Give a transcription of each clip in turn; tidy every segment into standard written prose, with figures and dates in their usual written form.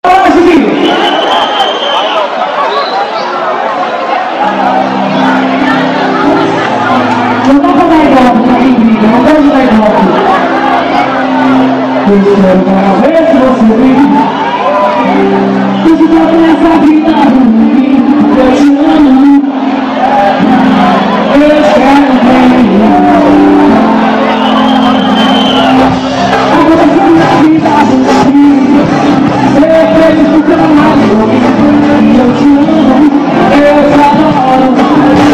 Espero para ver se você vem. Você tá nessa vida ruim. Eu te amo. Eu quero bem. Agora você tá na vida ruim. Eu acredito que eu amo. Eu te amo. Eu te adoro.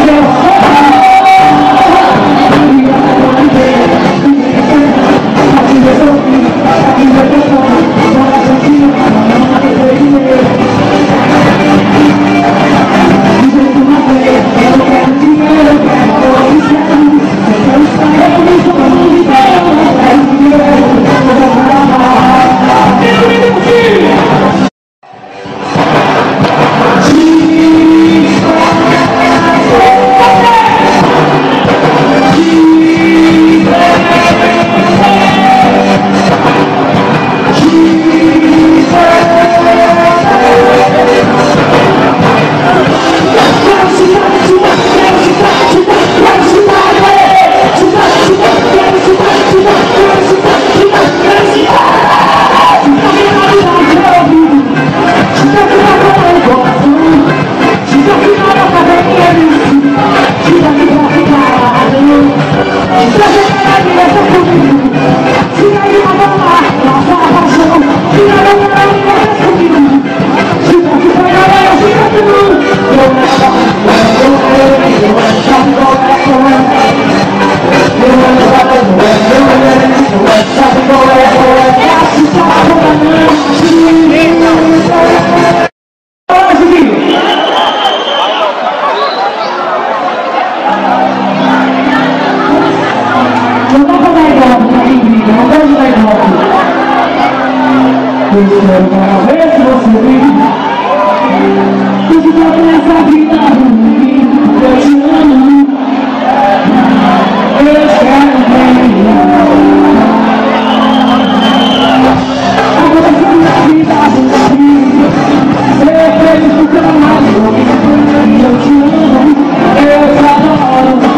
Espero para ver se você vem. Você tá nessa vida ruim. Eu te amo. Eu quero bem. Agora você tá na vida ruim. Eu acredito que eu amo. Eu te amo. Eu te adoro.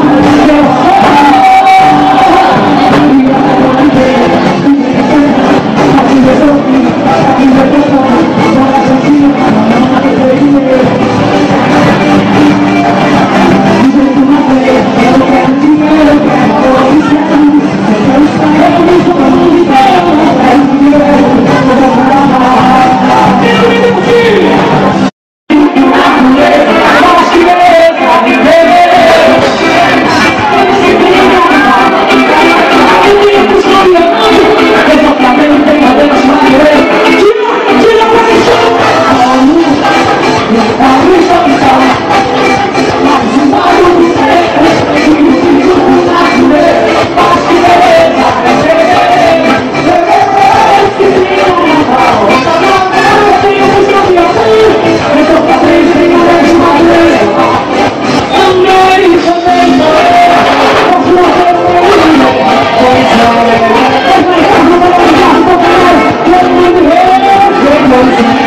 Thank you.